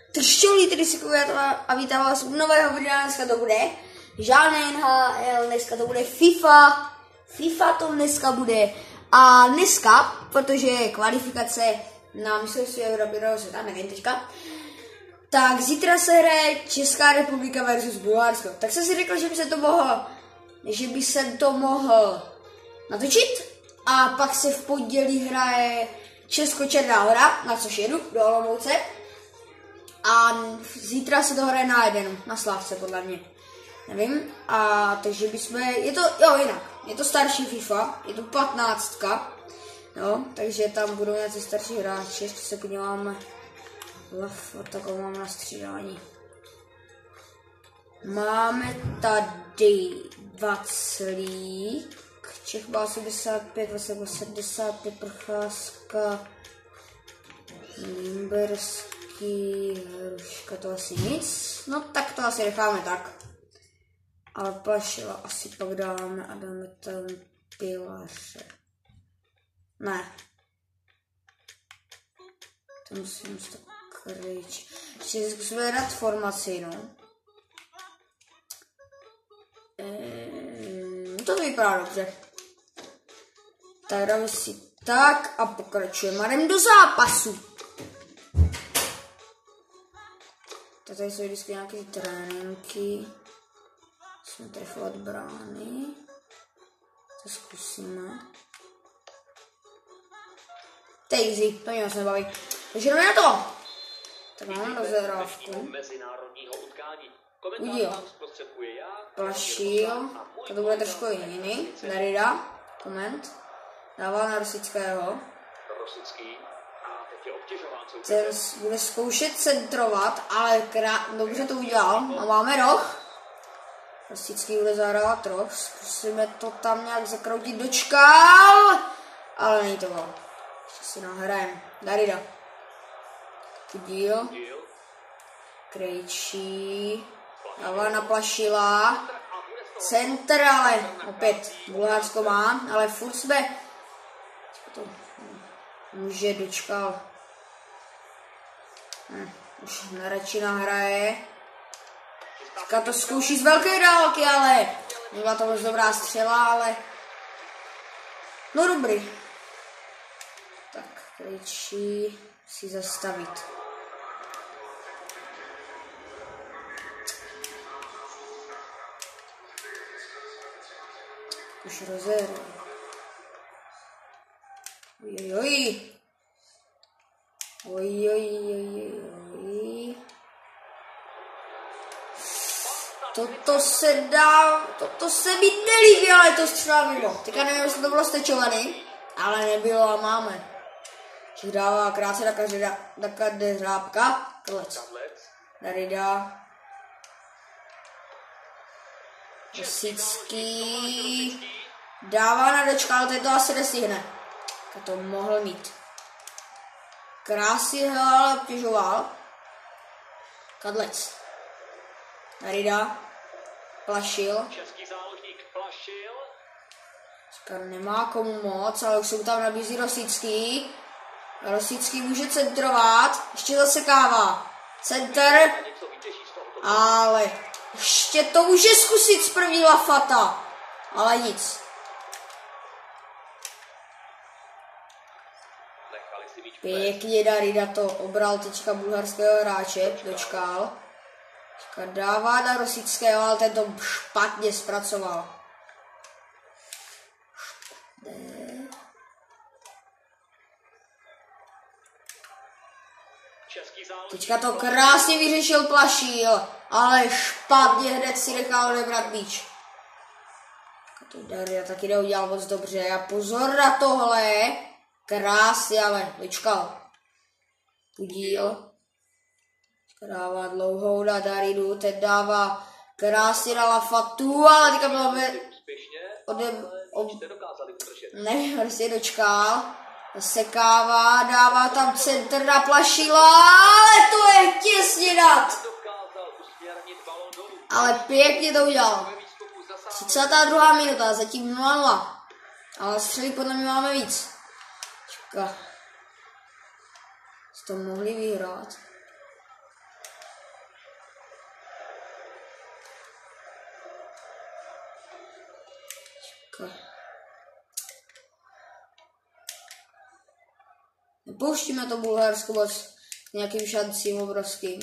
Tršťolí tedy si a vítám vás u nového videa. Dneska to bude žádný NHL, dneska to bude FIFA. FIFA to dneska bude. A dneska, protože je kvalifikace na mistrovství Evropy, světa, nevím teďka, tak zítra se hraje Česká republika versus Bulharsko. Tak jsem si řekl, že by se to mohl natočit. A pak se v pondělí hraje Česko-Černá Hora, na což jedu do Olomouce. A zítra se to hraje na jeden, na Slávce podle mě. Nevím. A takže bychom, je to starší FIFA, je to 15. No, takže tam budou nějaký starší hráči, ještě se podíváme. Takovou mám na střídání. Máme tady Vaclík, Čech má 85, Vaclík 75, Procházka, Limberský, Hruška, to asi nic. No tak to asi necháme tak. Ale Plašila asi pak dáme a dáme tam Pilaře. Ne. To musím to kryč. Ještě zkusíme dát formaci, no. To vypadá dobře. Tak dáme si tak a pokračujeme. Jdeme do zápasu. Tady jsou vždycky nějaké tréninky. Musíme trefovat brány. To zkusíme. To je easy, to mě se baví. Takže jdeme na to. Tak máme rozehrávku. Udíl. Plašil. To bude trošku jiný. Darida. Koment. Dává na Rosického. Ten bude zkoušet centrovat, ale dobře to udělal. A máme roh. Rosický bude zahrávat roh. Zkusíme to tam nějak zakroutit. Dočkal. Ale není to gol. Ještě si nahrajeme. Darida. Udíl. Krejčí. Dává na Plašila. Centr, ale opět Bulharsko má, ale furt jsme to může dočkal. Už radši nahraje. Teďka to zkouší z velké dálky, ale nebyla to moc dobrá střela, ale no dobrý. Tak, Krejčí si zastavit. Už rozehru. Ojojoj. Ojojoj. Toto se mi nelíbí, ale to střela mimo. Teďka nevím, jestli to bylo stečovaný, ale nebylo a máme. Čech dává krátce na Kadeřábka. Klec. Darida. Rosický. Dává na Dočkal, ten to asi nestihne. Tak to mohl mít. Krásně ale obtěžoval. Kadlec. Darida. Plašil. Český záložník Plašil. Nemá komu moc, ale už se tam nabízí Rosický. Rosický může centrovat. Ještě zasekává. Center. Ale ještě to může zkusit z první Lafata. Ale nic. Pěkně Darida to obral teďka bulharského hráče. Dočkal. Teďka dává na Rosického, ale ten to špatně zpracoval. Teďka to krásně vyřešil Plašil, ale špatně hned si nechal odebrat míč. To Darida taky neudělal moc dobře a pozor na tohle. Krásně, ale Dočkal. Udíl. Dává dlouhou na Daridu, ten dává krásně na Lafatu, ale teďka bylo nevím, prostě Dočkal. Zasekává, dává tam centr na Plašila, ale to je těsně dát. Ale pěkně to udělal. 32. minuta, zatím 0-0. Ale střely podle mě máme víc. Čeká. To mohli vyhrát. Nepouštíme to Bulharsko moc s nějakým šancím obrovským.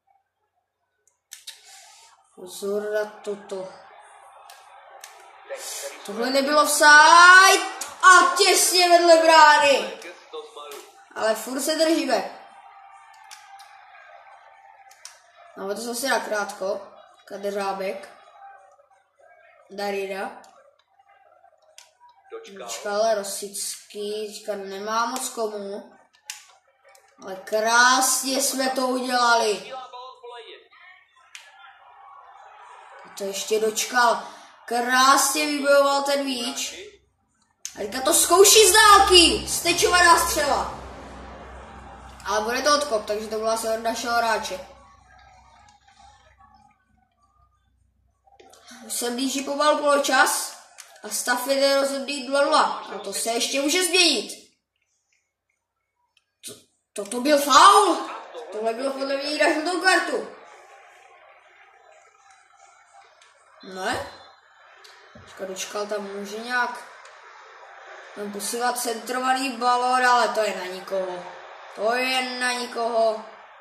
Pozor na toto. Tohle nebylo offside a těsně vedle brány. Ale furt se držíme. No to zase nakrátko. Kadeřábek. Darida. Dočkal Rosický. Říká, nemá moc komu. Ale krásně jsme to udělali. To ještě dočkal. Krásně vybojoval ten míč. A teďka to zkouší z dálky. Stečovaná střela. Ale bude to odkop, takže to byla se od našeho hráče. Už se blíží pomalu poločas a stav je rozhodný 2-0. A to se ještě může změnit. Toto byl faul. Tohle bylo podle mě na žlutou kartu. Ne? Dočkal tam může nějak tam posílat centrovaný balón, ale to je na nikoho. To je na nikoho.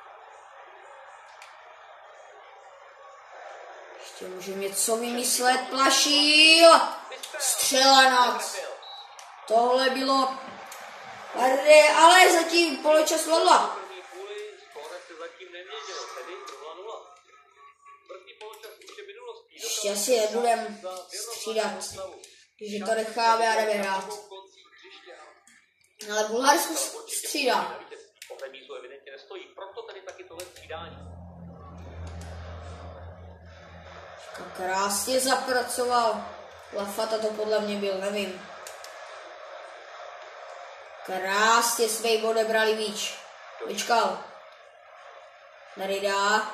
Ještě můžeme něco vymyslet. Plašil. Střela nad. Tohle bylo. Ale zatím poločas 0. Ještě asi nebudem střídat, že to necháme a jdeme hrát. Ale Bulharsko střídá. Krásně zapracoval. Lafata to podle mě byl, nevím. Krásně jsme jim odebrali míč. Vyčkal. Darida.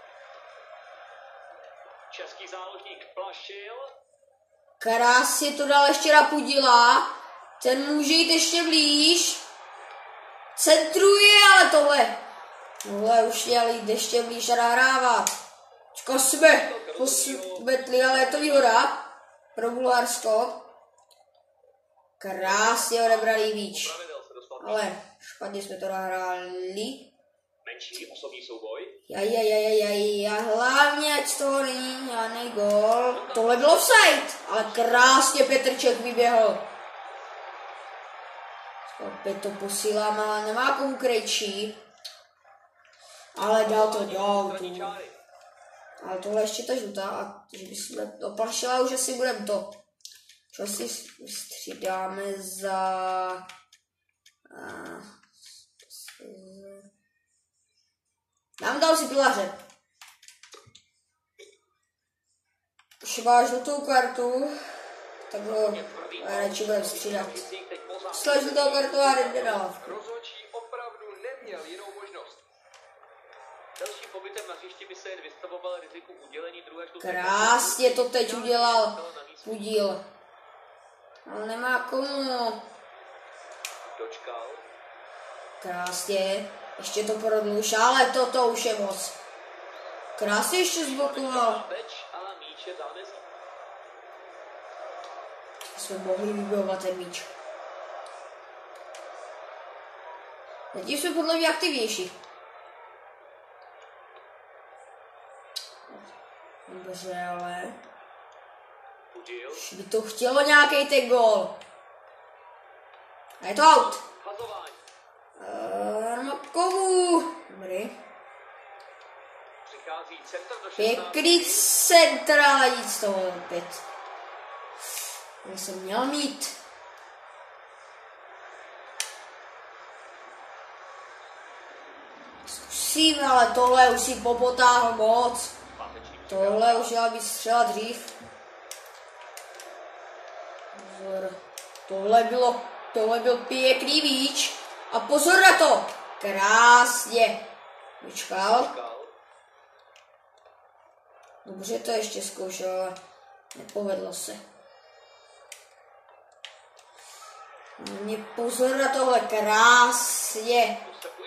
Český záložník Plašil. Krásně to dal ještě na Pudila. Ten může jít ještě blíž. Centruje, ale tohle už měl jít ještě blíž a nahrávat. Čeká jsme posmetli, ale je to výhoda pro Bulharsko. Krásně odebrali míč. Ale špatně jsme to nahráli. Menší osobní souboj. Hlavně, ať z toho není žádný gól. Tohle byl offside, ale krásně Petrček vyběhl. Opět to posílám, ale nemá komu krejčí. Ale dal to do. Ale tohle ještě ta žlutá, a že bychom to Plašila, už asi budeme to. Čo si střídáme za... Dám si Pilaře. Už má žlutou kartu, tak ho radši budeme střídat. Sle žlutou kartu a jde dál. Rozhodčí opravdu neměl jinou možnost. Dalším pobytem na hřišti by se jen vystavoval riziku udělení druhé žluté. Krásně to teď udělal Pudil. Ale nemá komu. Dočkal. Krásně. Ještě to prodluž, ale toto už je moc. Krásně ještě zblokoval. Ale míč je zámezí. Jsme mohli vybojovat ten míč. Zatím jsme podle mě aktivnější. Dobře, ale... Už by to chtělo nějaký ten gól. A je to out. Komu? Dobrý. Pěkný centr, ale nic z toho opět. Já jsem měl mít. Zkusím, ale tohle už si popotáhl moc. Tohle už měla být střela dřív. Tohle byl pěkný míč. A pozor na to! Krásně. Vyčkal. Dobře to ještě zkoušel, ale nepovedlo se. Mě pozor na tohle. Krásně.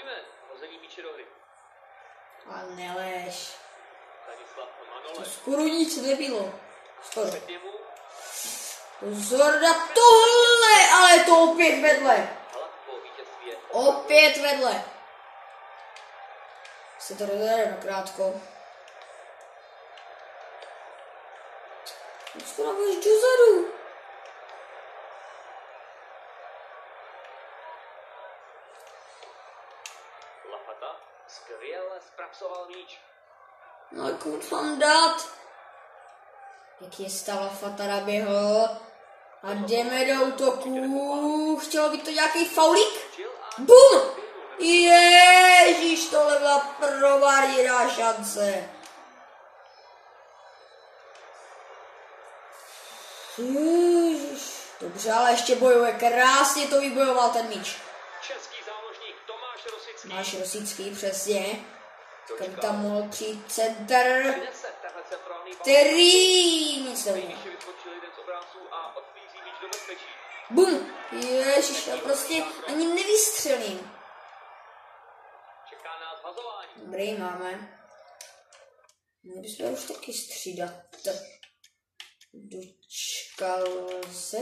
Ale nelež. To skoro nic nebylo. Skoro. Pozor na tohle, ale to opět vedle. Hladko vítězství je Opět vedle. Se to rozjede nakrátko. Skoro budeš dozadu. Lafata skvěle zpracoval míč. No jak mu to mám dát? Jak je stala Fata naběhl. A jdeme do útoku. Chtělo by to nějaký faulík? Bum! Ježíš, tohle byla promarněná šance. Ježiš. Dobře, ale ještě bojuje. Krásně to vybojoval ten míč. Český záložník Tomáš Rosický. Máš Rosický, přesně. Kam tam mohl přijít center. Přinese tenhle centrální balón. Který nic neumí. Nejvýše vyskočil jeden z obránců a odpízí míč do bezpečí. Bum! Ježiš, já prostě ani nevystřelím. Čeká nás hazování. Dobrý, máme. Měli bychom už taky střídat. Dočkal se.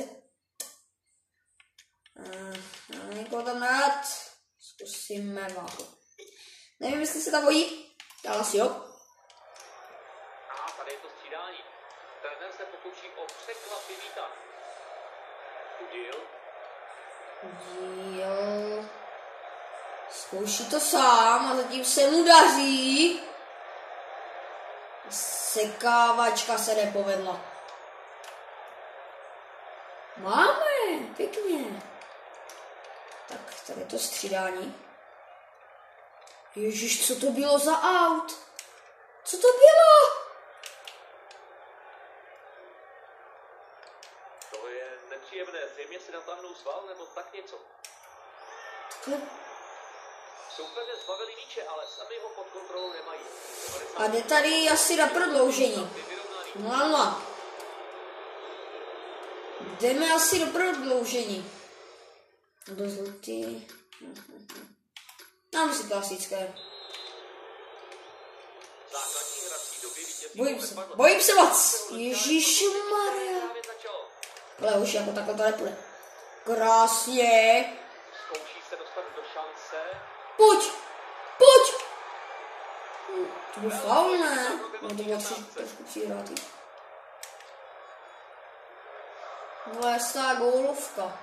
Někoho tam dát. Zkusíme váhu. Nevím, jestli se tam bojí. Ale asi jo. A tady je to střídání. Trenér se pokouší o překvapivý tah. Udil. Jo. Zkouší to sám a zatím se mu daří. Sekávačka se nepovedla. Máme, pěkně. Tak, tady je to střídání. Ježiš, co to bylo za aut? Co to bylo? To je nepříjemné. Zřejmě si natáhnou sval nebo tak něco. Soupeře zbavili míče, ale sami ho pod kontrolou nemají. A jde tady asi na prodloužení. 0-0. Jdeme asi do prodloužení. Do žlutý. Nám si klasické. Základní hrací doby vítězství Bojím se moc. Ježišmarja. právě začalo. Ale už jako takhle to nepůjde. Krásně. Zkouší se dostat do šance. Pojď. Pojď. To byl faul, ne? No to bylo trošku přihrátý. Lesná gólovka.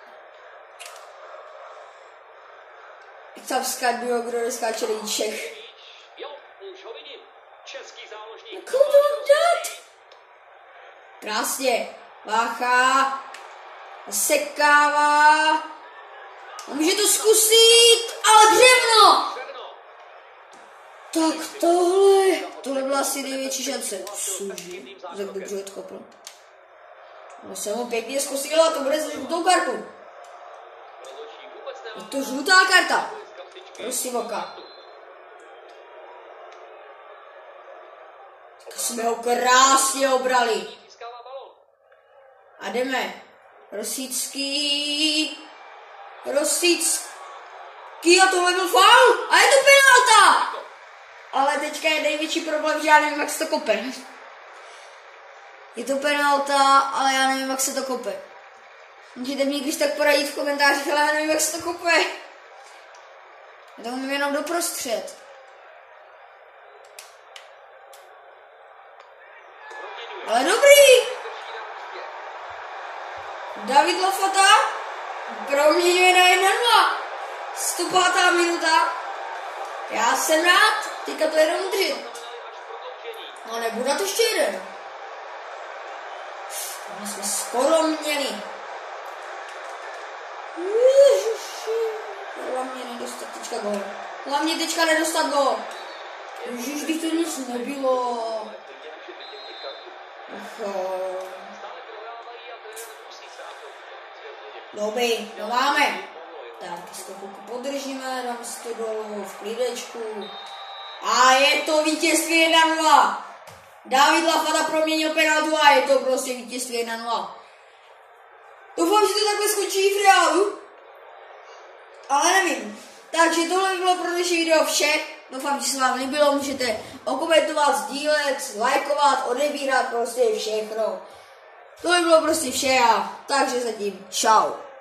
Jak tam skaduje, kdo neskáče líček. Jo, už ho vidím. Český záložník. Komu to mám dát? Krásně. Vácha. Sekává. A může to zkusit, ale břevno. Černo. Tak tohle byla asi největší šance. Cože? Tak dobře je to kopl. No jsem ho pěkně zkusila, to bude za žlutou kartu. Rozhodčí vůbec Je nemá to žlutá karta. z kapsičky. Prosím oka. Tak jsme ho krásně obrali. Získává balón. A jdeme. Rosický a tohle byl faul. A je to penalta. Ale teďka je největší problém, že já nevím, jak se to kope. Je to penalta, ale já nevím, jak se to kope. Můžete mi když tak poradit v komentářích, ale já nevím, jak se to kope. Já to umím jenom doprostřed. Ale dobrý. David Lafata proměňuje na 1-0. 105. minuta. Já jsem rád, teďka to jenom udržet. No nebudu na to ještě jeden. Tohle jsme skoro měli. Ježiši. Hlavně nedostat teďka gól. Hlavně teďka nedostat gól. Ježiš, když to nic nebylo. Dobrý, to máme. Tak, když to chvilku podržíme, dáme si to dolů v klídečku. A je to vítězství 1-0. David Lafata proměnil penaltu a je to prostě vítězství 1-0. Doufám, že to takhle skončí v reálu. Ale nevím. Takže tohle by bylo pro dnešní video vše. Doufám, že se vám líbilo. Můžete okomentovat, sdílet, lajkovat, odebírat, prostě všechno. To by bylo prostě vše, takže zatím čau.